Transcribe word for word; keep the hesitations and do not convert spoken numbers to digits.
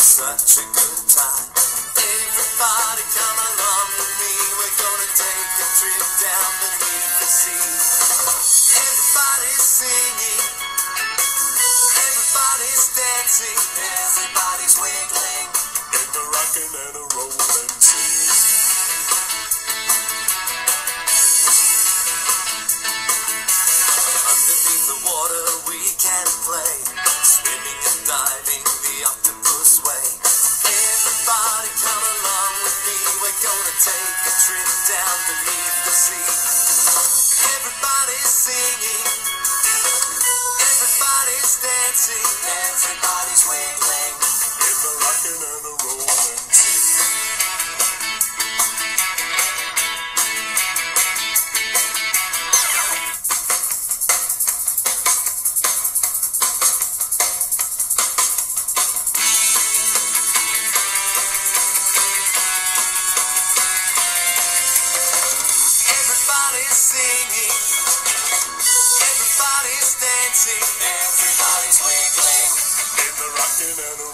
such a good time. Everybody come along with me. We're gonna take a trip down beneath the sea. Everybody's singing, everybody's dancing, everybody's wiggling in the rockin' and a rollin' sea. Underneath the water we can play, swimming and diving the octopus way. Everybody come along with me. We're gonna take a trip down beneath the sea. Everybody's singing, everybody's dancing, everybody's wiggling in the rockin' and a rollin' sea. Everybody's singing, everybody's dancing, everybody's wiggling in the rockin' and a